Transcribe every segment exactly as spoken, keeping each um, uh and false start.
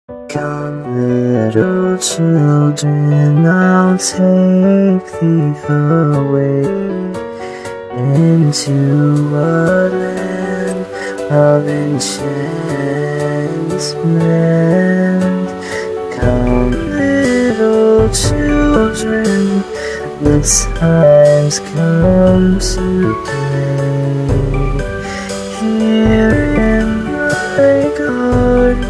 Come, little children, I'll take thee away into a land of enchantment. Come, little children, the time's come to play here in my garden.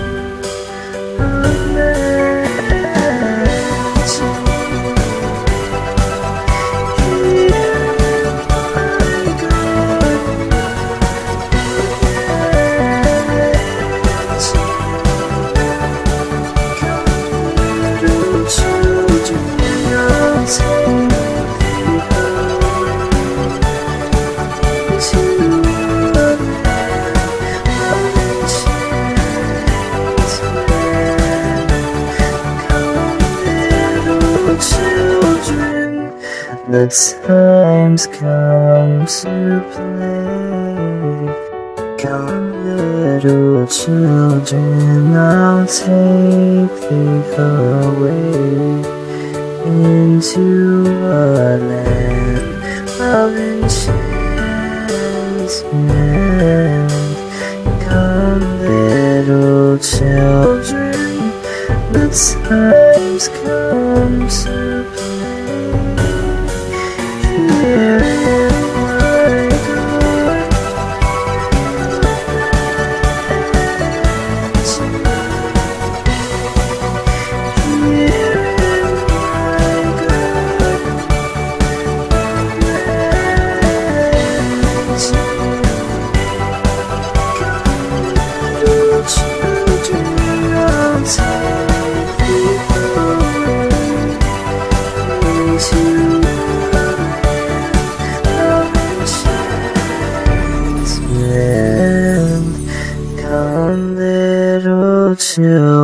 The time's come to play. Come, little children, I'll take thee away into a land of enchantment. Come, little children, the time's come to play. Here in my garden, here in my garden, little children, I'll take thee away into Come, little children.